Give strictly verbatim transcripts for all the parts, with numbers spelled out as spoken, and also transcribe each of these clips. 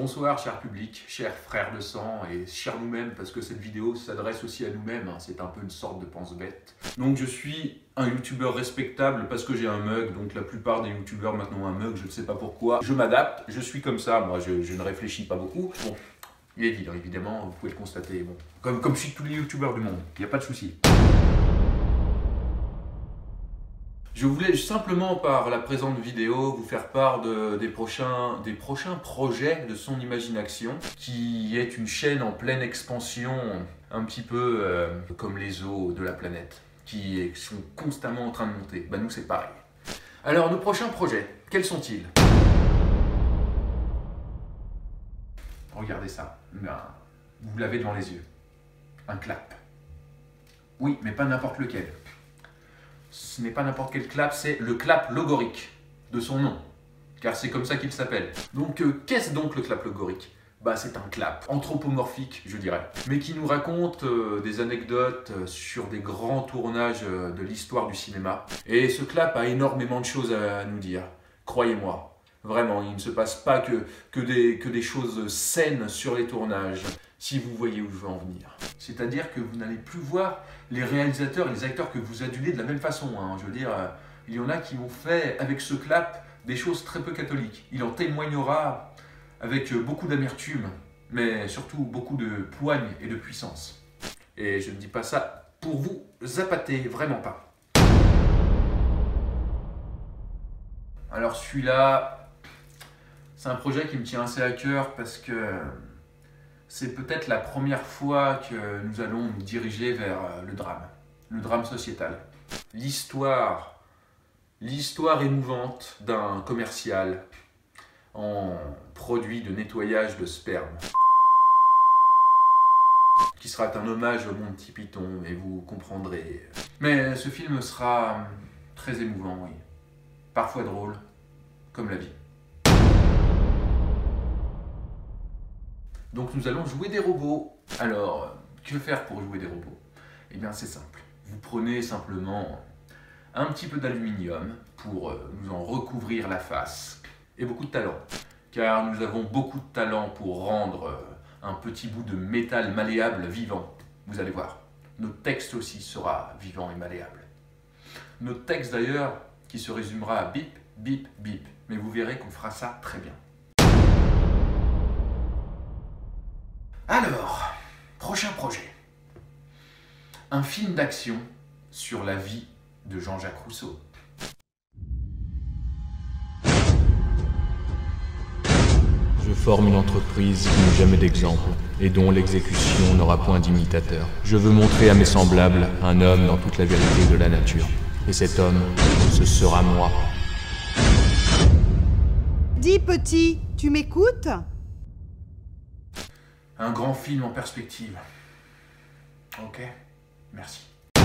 Bonsoir cher public, chers frères de sang et chers nous-mêmes, parce que cette vidéo s'adresse aussi à nous-mêmes, hein, c'est un peu une sorte de pense-bête. Donc je suis un youtubeur respectable parce que j'ai un mug, donc la plupart des youtubeurs maintenant ont un mug, je ne sais pas pourquoi. Je m'adapte, je suis comme ça, moi je, je ne réfléchis pas beaucoup. Bon, il est évident, évidemment, vous pouvez le constater, bon, comme, comme je suis tous les youtubeurs du monde, il n'y a pas de souci. Je voulais simplement par la présente vidéo vous faire part de, des, prochains, des prochains projets de Son Imagination, qui est une chaîne en pleine expansion, un petit peu euh, comme les eaux de la planète, qui sont constamment en train de monter. Ben, nous c'est pareil. Alors nos prochains projets, quels sont-ils? Regardez ça, ben, vous l'avez devant les yeux. Un clap. Oui, mais pas n'importe lequel. Ce n'est pas n'importe quel clap, c'est le clap logorique, de son nom, car c'est comme ça qu'il s'appelle. Donc euh, qu'est-ce donc le clap logorique? Bah c'est un clap anthropomorphique, je dirais, mais qui nous raconte euh, des anecdotes euh, sur des grands tournages euh, de l'histoire du cinéma. Et ce clap a énormément de choses à, à nous dire, croyez-moi. Vraiment, il ne se passe pas que, que, des, que des choses saines sur les tournages, si vous voyez où je veux en venir. C'est-à-dire que vous n'allez plus voir les réalisateurs et les acteurs que vous adulez de la même façon. Hein. Je veux dire, euh, il y en a qui ont fait avec ce clap des choses très peu catholiques. Il en témoignera avec beaucoup d'amertume, mais surtout beaucoup de poigne et de puissance. Et je ne dis pas ça pour vous appâter, vraiment pas. Alors celui-là, c'est un projet qui me tient assez à cœur parce que c'est peut-être la première fois que nous allons nous diriger vers le drame, le drame sociétal. L'histoire, l'histoire émouvante d'un commercial en produit de nettoyage de sperme, qui sera un hommage au Monty Python, et vous comprendrez. Mais ce film sera très émouvant, oui. Parfois drôle, comme la vie. Donc nous allons jouer des robots. Alors, que faire pour jouer des robots? Eh bien c'est simple. Vous prenez simplement un petit peu d'aluminium pour nous en recouvrir la face. Et beaucoup de talent. Car nous avons beaucoup de talent pour rendre un petit bout de métal malléable vivant. Vous allez voir. Notre texte aussi sera vivant et malléable. Notre texte d'ailleurs qui se résumera à bip, bip, bip. Mais vous verrez qu'on fera ça très bien. Alors, prochain projet. Un film d'action sur la vie de Jean-Jacques Rousseau. Je forme une entreprise qui n'a jamais d'exemple et dont l'exécution n'aura point d'imitateur. Je veux montrer à mes semblables un homme dans toute la vérité de la nature. Et cet homme, ce sera moi. Dis petit, tu m'écoutes? Un grand film en perspective. Ok, merci.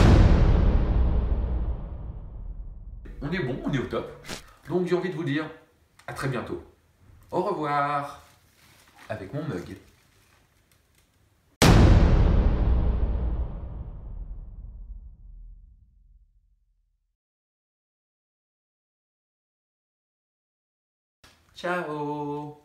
On est bon, on est au top. Donc j'ai envie de vous dire à très bientôt. Au revoir avec mon mug. Ciao.